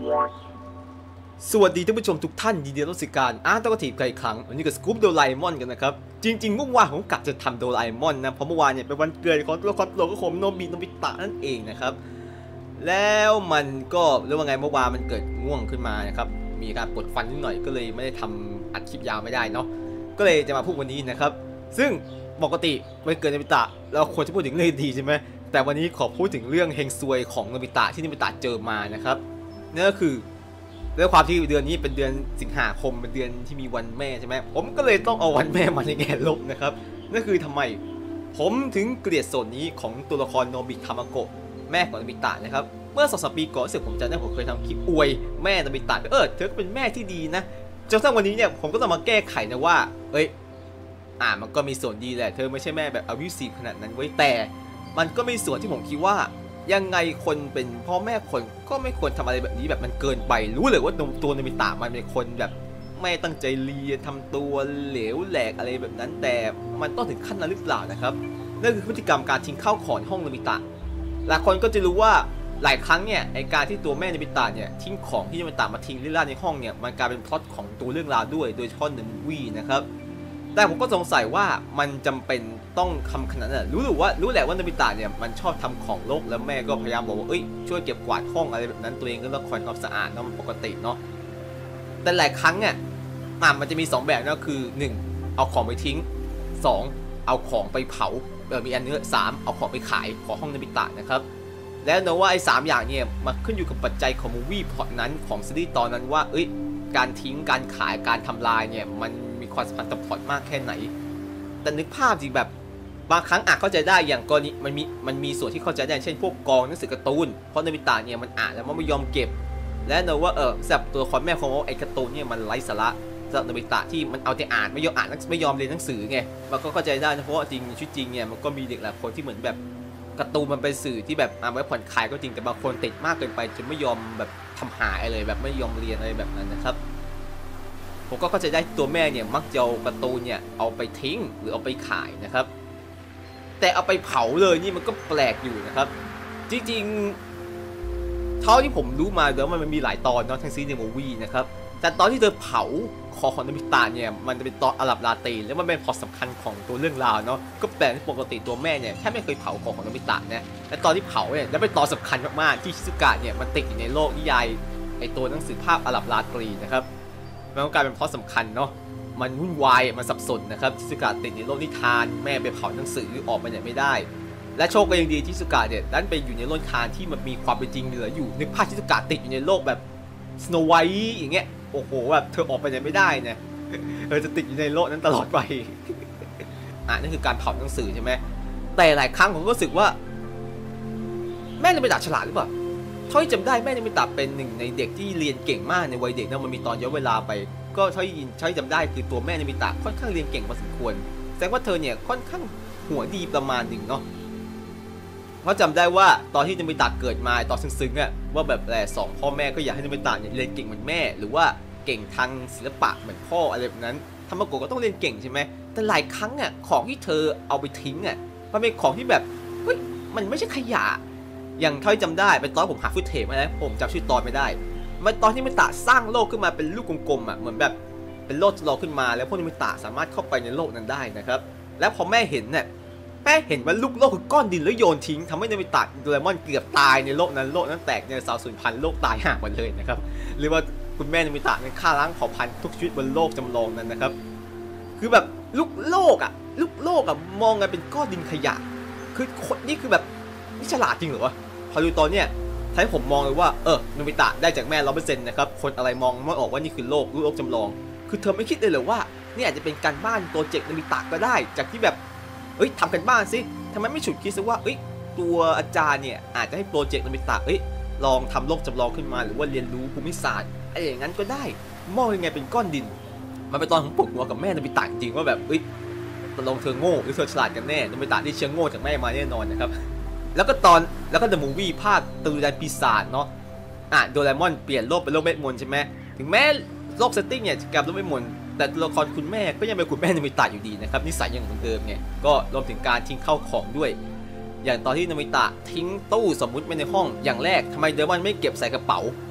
สวัสดีท่านผู้ชมทุกท่านยินดีต้อนรับสู่การต้องกระถิ่นไกลครั้งวันนี้กับสกู๊ปโดราเอมอนกันนะครับจริงๆเมื่อวานผมกะจะทำโดราเอมอนนะเพราะเมื่อวานเนี่ยเป็นวันเกิดของตัวละครโลกของโนบิตะนั่นเองนะครับแล้วมันก็เรื่องว่าไงเมื่อวานมันเกิดง่วงขึ้นมานะครับมีการปวดฟันนิดหน่อยก็เลยไม่ได้ทำอัดคลิปยาวไม่ได้เนาะก็เลยจะมาพูดวันนี้นะครับซึ่งปกติวันเกิดโนบิตะเราควรจะพูดถึงเรื่องดีใช่ไหมแต่วันนี้ขอพูดถึงเรื่องเฮงซวยของโนบิตะที่โนบิตะเจอมานะครับนั่นก็คือด้วยความที่เดือนนี้เป็นเดือนสิงหาคมเป็นเดือนที่มีวันแม่ใช่ไหมผมก็เลยต้องเอาวันแม่มาในแง่ลบนะครับนั่นคือทำไมผมถึงเกลียดโซนนี้ของตัวละครโนบิทามาโกะแม่ของโนบิตะนะครับเมื่อ2-3 ปีก่อนเสร็จผมจำได้ผมเคยทำคลิปอวยแม่โนบิตะเธอเป็นแม่ที่ดีนะจนกระทั่งวันนี้เนี่ยผมก็ต้องมาแก้ไขนะว่ามันก็มีส่วนดีแหละเธอไม่ใช่แม่แบบabusiveขนาดนั้นไว้แต่มันก็มีส่วนที่ผมคิดว่ายังไงคนเป็นพ่อแม่คนก็ไม่ควรทำอะไรแบบนี้แบบมันเกินไปรู้เลยว่าตัวโนบิตะมันเป็นคนแบบไม่ตั้งใจเรียนทำตัวเหลวแหลกอะไรแบบนั้นแต่มันต้องถึงขั้นนั้นหรือเปล่านะครับนั่นคือพฤติกรรมการทิ้งข้าวของในห้องโนบิตะหลายคนก็จะรู้ว่าหลายครั้งเนี่ยไอการที่ตัวแม่โนบิตะเนี่ยทิ้งของที่โนบิตะมาทิ้งเล่นๆในห้องเนี่ยมันกลายเป็นพล็อตของตัวเรื่องราวด้วยโดยเฉพาะในมูฟวี่นะครับแต่ผมก็สงสัยว่ามันจำเป็นต้องทำขนาดนั้นรู้แหละว่าโนบิตะเนี่ยมันชอบทำของรกแล้วแม่ก็พยายามบอกว่าช่วยเก็บกวาดห้องอะไรแบบนั้นตัวเองก็ต้องคอยทำความสะอาดเนาะมันปกติเนาะแต่หลายครั้งเนี่ยมันจะมี2แบบนะคือ1เอาของไปทิ้ง2เอาของไปเผามีอันนี้3เอาของไปขายของห้องโนบิตะนะครับแล้วเนอะว่าไอ้3อย่างเนี่ยมันขึ้นอยู่กับปัจจัยของมูวี่พล็อตนั้นของซีรีส์ตอนนั้นว่าการทิ้งการขายการทำลายเนี่ยมันมีความสัมพันธ์กับพล็อตมากแค่ไหนแต่นึกภาพจริงแบบบางครั้งเข้าใจได้อย่างกรณีมันมีส่วนที่เข้าใจได้เช่นพวกกองหนังสือการ์ตูนเพราะโนบิตะเนี่ยมันอ่านแล้วมันไม่ยอมเก็บและเนอะว่าสำหรับตัวละครแม่ของไอ้การ์ตูนเนี่ยมันไร้สาระสำหรับโนบิตะที่มันเอาแต่อ่านไม่ยอมอ่านไม่ยอมเรียนหนังสือไงมันก็เข้าใจได้นะเพราะว่าจริงชีวิตจริงเนี่ยมันก็มีเด็กหลายคนที่เหมือนแบบการ์ตูนมันเป็นสื่อที่แบบไว้ผ่อนคลายก็จริงแต่บางคนติดมากเกินไปจนไม่ยอมแบบทำหาอะไรแบบไม่ยอมเรียนอะไรแบบนั้นนะครับผมก็เข้าใจได้ตัวแม่เนี่ยมักจะเอาการ์ตูนเนี่ยเอาไปทิ้งหรือเอาไปขายนะครับแต่เอาไปเผาเลยนี่มันก็แปลกอยู่นะครับจริงๆเท่าที่ผมรู้มาแล้วมันมีหลายตอนเนาะทั้งซีรีส์ในมูวี่นะครับแต่ตอนที่เธอเผาคอของโนบิตะเนี่ยมันจะเป็นตอนอาหรับลาตีแล้วมันเป็นพอสำคัญของตัวเรื่องราวเนาะก็แปลกที่ปกติตัวแม่เนี่ยแค่ไม่เคยเผาของโนบิตะนะแต่ตอนที่เผาเนี่ยแล้วเป็นตอนสำคัญมากๆที่ชิซุกะเนี่ยมันติดอยู่ในโลกนิยายไอตัวหนังสือภาพอาหรับลาตีนะครับมันก็กลายเป็นเพราะสำคัญเนาะมันวุ่นวายมันสับสนนะครับชิซุกะติดในโลกนิทานแม่ไปเผาหนังสือออกไปไหนไม่ได้และโชคก็ยังดีชิซุกะเนี่ยดันไปอยู่ในโลกนิทานที่มันมีความเป็นจริงเหลืออยู่นึกภาพชิซุกะติดอยู่ในโลกแบบสโนว์ไวท์อย่างเงี้ยโอ้โหแบบเธอออกไปไหนไม่ได้เนี่ยจะติดอยู่ในโลกนั้นตลอดไปนั่นคือการเผาหนังสือใช่ไหมแต่หลายครั้งผมก็รู้สึกว่าแม่โนบิตะฉลาดหรือเปล่าเท่าที่จำได้แม่โนบิตะเป็นหนึ่งในเด็กที่เรียนเก่งมากในวัยเด็กนะมันมีตอนย้อนเวลาไปก็เท่าที่จำได้คือตัวแม่โนบิตะค่อนข้างเรียนเก่งพอสมควรแสดงว่าเธอเนี่ยค่อนข้างหัวดีประมาณหนึ่งเนาะเพราะจำได้ว่าตอนที่โนบิตะเกิดมาตอนซึ้งๆว่าแบบสองพ่อแม่ก็อยากให้โนบิตะเนี่ยเรียนเก่งเหมือนแม่หรือว่าเก่งทางศิลปะเหมือนพ่ออะไรแบบนั้นทามาโกะก็ต้องเรียนเก่งใช่ไหมแต่หลายครั้งของที่เธอเอาไปทิ้งมันเป็นของที่แบบมันไม่ใช่ขยะอย่างเท่าที่จำได้เป็นตอนผมหาฟุตเทจมาแล้วผมจำชื่อตอนไม่ได้มันตอนที่โนบิตะสร้างโลกขึ้นมาเป็นลูกกลมๆเหมือนแบบเป็นโลกจำลองขึ้นมาแล้วพวกโนบิตะสามารถเข้าไปในโลกนั้นได้นะครับแล้วพอแม่เห็นว่าลูกโลกคือก้อนดินแล้วโยนทิ้งทำให้โนบิตะโดเรมอนเกือบตายในโลกนั้นแตกในสาวสูญพันธุ์โลกตายห่าหมดเลยนะครับหรือว่าคุณแม่โนบิตะฆ่าล้างเผ่าพันธุ์ทุกชีวิตบนโลกจำลองนั้นนะครับคือแบบลูกโลกมองกันเป็นก้อนดินขยะคือนี่คือแบบนี่ฉลาดจริงเหรอวะพอดูตอนเนี้ยถ้าให้ผมมองเลยว่าโนบิตะได้จากแม่100%นะครับคนอะไรมองไม่ออกว่านี่คือโลกจำลองคือเธอไม่คิดเลยเหรอว่านี่อาจจะเป็นการบ้านโปรเจกต์โนบิตะก็ได้จากที่แบบทำกันบ้านสิทำไมไม่ฉุดคิดซะว่าตัวอาจารย์เนี่ยอาจจะให้โปรเจกต์โนบิตะลองทำโลกจำลองขึ้นมาหรือว่าเรียนรู้ภูมิศาสตร์อะไรอย่างนั้นก็ได้มองยังไงเป็นก้อนดินมันเป็นตอนของปลุกหัวกับแม่โนบิตะจริงว่าแบบตกลงเธอโง่หรือเธอฉลาดกันแน่โนบิตะที่เชื่อโง่จากแม่มาแน่นอนนะครับแล้วก็เดอะมูฟวี่ภาคตะลุยดันปีศาจเนาะโดราเอมอนเปลี่ยนโลกเป็นโลกเวทมนต์ใช่ไหมถึงแม้โลกเซตติ้งเนี่ยจะกลายเป็นโลกเวทมนต์แต่ตัวละครคุณแม่ก็ยังเป็นคุณแม่โนบิตะอยู่ดีนะครับนิสัยยังเหมือนเดิมไงก็รวมถึงการทิ้งเข้าของด้วยอย่างตอนที่โนบิตะทิ้งตู้สมมุติไว้ในห้องอย่างแรกทำไมโดราเอมอนไม่เก็บใส่กระเป๋า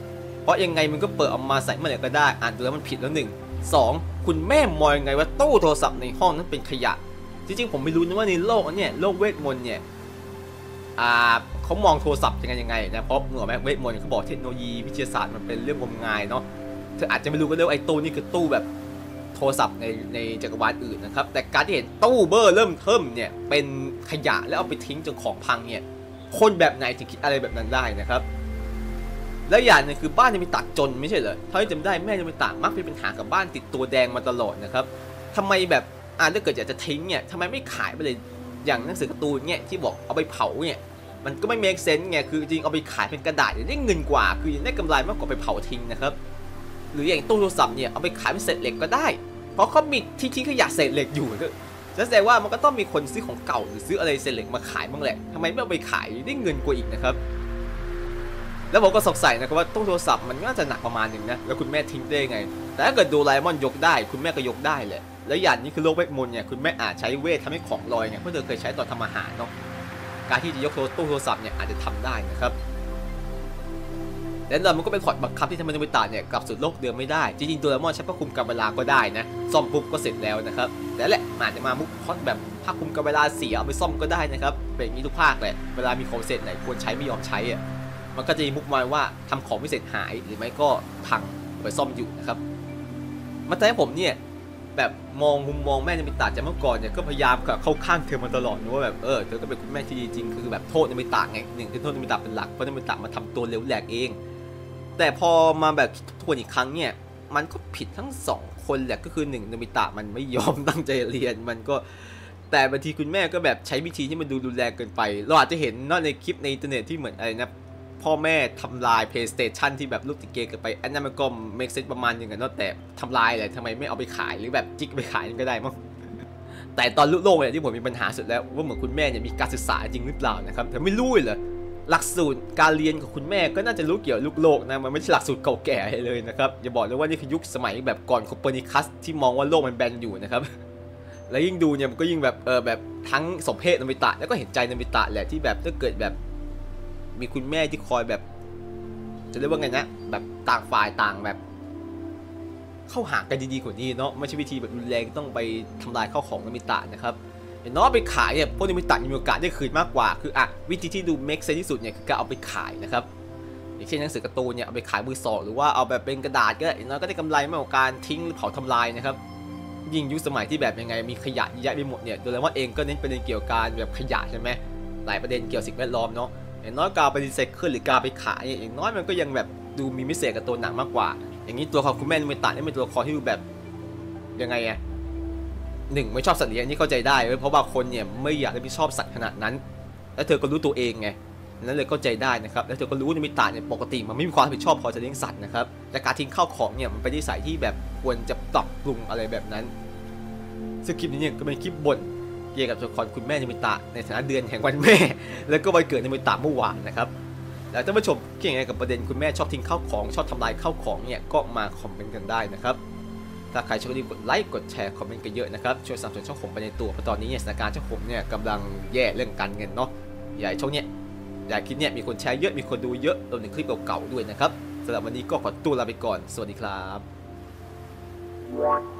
เพราะยังไงมันก็เปิดออกมาใส่เมื่อไหร่ก็ได้อ่านดูแล้วมันผิดแล้ว1 2คุณแม่มองยังไงว่าตู้โทรศัพท์ในห้องนั้นเป็นขยะจริงๆผมไม่รู้นะว่าในโลกนี้โลกเวทมนต์เนี่ยเขามองโทรศัพท์ยังไงนะเพราะเหมือนเวทมนต์เขาบอกเทคโนโลยีวิทยาศาสตร์มันเป็นเรื่องงมงายเนาะเธออาจจะไม่รู้ก็ได้ว่าไอ้ตู้นี่คือตู้แบบโทรศัพท์ในจักรวาลอื่นนะครับแต่การที่เห็นตู้เบอร์เริ่มเทิมเนี่ยเป็นขยะแล้วเอาไปทิ้งจนของพังเนี่ยคนแบบไหนถึงคิดอะไรแบบนั้นได้นะครับแล้วอย่างนึงคือบ้านจะมีตัดจนไม่ใช่เหรอเท่าที่จำได้แม่จะมีตัดมักมีปัญหากับบ้านติดตัวแดงมาตลอดนะครับทำไมแบบถ้าเกิดอยากจะทิ้งเนี่ยทำไมไม่ขายไปเลยอย่างหนังสือการ์ตูนเนี่ยที่บอกเอาไปเผาเนี่ยมันก็ไม่ make sense ไงคือจริงเอาไปขายเป็นกระดาษได้เงินกว่าคือได้กำไรมากกว่าไปเผาทิ้งนะครับหรืออย่างตู้โทรศัพท์เนี่ยเอาไปขายเป็นเศษเหล็กก็ได้เพราะเขามีที่ทิ้งขยะเศษเหล็กอยู่ก็แสดงว่ามันก็ต้องมีคนซื้อของเก่าหรือซื้ออะไรเศษเหล็กมาขายบ้างแหละทำไมไม่เอาไปขายได้เงินกว่าอีกนะครับแล้วผมก็สงสัยนะครับว่าตู้โทรศัพท์มันน่าจะหนักประมาณนึงนะแล้วคุณแม่ทิ้งได้ไงแต่ถ้าเกิดโดราเอมอนยกได้คุณแม่ก็ยกได้แหละแล้วอย่างนี้คือโลกเวทมนต์เนี่ยคุณแม่อาจใช้เวททำให้ของลอยเนี่ยเพราะเธอเคยใช้ตอนทำอาหารเนาะการที่จะยกตู้โทรศัพท์เนี่ยอาจจะทำได้นะครับและมันก็เป็นพอร์ตบังคับที่ทำให้โนบิตะเนี่ยกลับสู่โลกเดิมไม่ได้จริงๆโดราเอมอนใช้ผ้าคลุมกำเวลาก็ได้นะซ่อมปุ๊บก็เสร็จแล้วนะครับแต่แหละอาจจะมามุกพอดแบบผ้าคลุมกำเวลาเสียเอาไปซ่อมก็ได้นะครับเป็นอย่างนี้ทุกภาคแหละเวลามีของเสร็จไหนควรใช้ไม่ยอมใช้อ่ะมันก็จะมีมุกมาว่าทำของไม่เสร็จหายหรือไม่ก็พังไปซ่อมอยู่นะครับมันทำให้ผมเนี่ยแบบมองมุมมองแม่โนบิตะจากเมื่อก่อนเนี่ยก็พยายามเข้าข้างเธอมาตลอดนะว่าแบบเธอก็เป็นคุณแม่ที่ดีจริงคือแบบโทษโนบิตะไง1คือโทษโนบิตะเป็นหลักเพราะโนบิตะมาทำตัวเหลวแหลกเองแต่พอมาแบบทวนอีกครั้งเนี่ยมันก็ผิดทั้ง2คนแหละก็คือ1โนบิตะมันไม่ยอมตั้งใจเรียนมันก็แต่บางทีคุณแม่ก็แบบใช้วิธีที่มันดูรุนแรงเกินไปเราอาจจะเห็นนอกในคลิปในอินเทอร์เน็ตที่เหมือนอะไรนะพ่อแม่ทำลาย PlayStation ที่แบบลูกติดเกมกันไปอันนั้นมันก็ make sense ประมาณนึงกันเนาะแต่ทำลายเลยทำไมไม่เอาไปขายหรือแบบจิกไปขายก็ได้มั้งแต่ตอนลุกโลกเนี่ยที่ผมมีปัญหาสุดแล้วว่าเหมือนคุณแม่เนี่ยมีการศึกษาจริงหรือเปล่านะครับแต่ไม่รู้เลยหลักสูตรการเรียนของคุณแม่ก็น่าจะรู้เกี่ยวกับลูกโลกนะมันไม่ใช่หลักสูตรเก่าแก่เลยนะครับอย่าบอกเลยว่านี่คือยุคสมัยแบบก่อนโคเปอร์นิคัสที่มองว่าโลกมันแบนอยู่นะครับแล้วยิ่งดูเนี่ยมันก็ยิ่งแบบแบบทั้งสมเพศโนบิตะแล้วก็เห็นใจโนบิตะแหละที่แบบถ้าเกิดแบบมีคุณแม่ที่คอยแบบจะเรียกว่าไงนะแบบต่างฝ่ายต่างแบบเข้าหากันดีๆกว่านี้เนาะไม่ใช่วิธีแบบรุนแรงต้องไปทำลายข้าวของโนบิตะนะครับอย่างน้อยไปขายเนี่ยพวกโนบิตะมีโอกาสได้คืนมากกว่าคือวิธีที่ดูเมคเซนส์ที่สุดเนี่ยคือการเอาไปขายนะครับอย่างเช่นหนังสือการ์ตูนเนี่ยเอาไปขายมือสองหรือว่าเอาแบบเป็นกระดาษก็อย่างน้อยก็ได้กำไรมากกว่าการทิ้งหรือเผาทำลายนะครับยิ่งยุคสมัยที่แบบยังไงมีขยะเยอะแยะไปหมดเนี่ยโดยเฉพาะเองก็เน้นประเด็นเกี่ยวกับการแบบขยะใช่ไหมหลายประเด็นเกี่ยวกับสิ่งแวดล้อมเนาะอย่างน้อยการไปรีไซเคิลหรือการไปขายอย่างน้อยมันก็ยังแบบดูมีมิเศษกับตัวหนังมากกว่าอย่างนี้ตัวของคุณแม่โนบิตะนี่เป็นตัวละครที่ดูแบบยังไงไม่ชอบสัตว์เลี้ยงนี่เข้าใจได้เพราะว่าคนเนี่ยไม่อยากจะไปชอบสัตว์ขนาดนั้นแล้วเธอก็รู้ตัวเองไงนั้นเลยเข้าใจได้นะครับแล้วเธอก็รู้โนบิตะเนี่ยปกติมันไม่มีความรับผิดชอบพอจะเลี้ยงสัตว์นะครับแต่การทิ้งข้าวของเนี่ยมันเป็นนิสัยที่แบบควรจะปรับปรุงอะไรแบบนั้นซึ่งคลิปนี้เนี่ยก็เป็นคลิปบ่นเกี่ยวกับตัวละครคุณแม่โนบิตะในฐานะเดือนแห่งวันแม่แล้วก็วันเกิดโนบิตะเมื่อวานนะครับแล้วท่านผู้ชมคิดยังไงกับประเด็นคุณแม่ชอบทิ้งข้าวของชอบทำลายข้าวของเนี่ยก็มาคอมเมนต์กันได้นะครับถ้าใครชอบก็รีบกดไลค์กดแชร์คอมเมนต์กันเยอะนะครับช่วยสนับสนุนช่องผมไปในตัวเพราะตอนนี้เนี่ยสถานการณ์ช่องผมเนี่ยกำลังแย่เรื่องการเงินเนาะอย่าให้ช่องเนี่ยอย่าคิดเนี่ยมีคนแชร์เยอะมีคนดูเยอะรวมถึงคลิปเก่าๆด้วยนะครับสำหรับวันนี้ก็ขอตัวลาไปก่อนสวัสดีครับ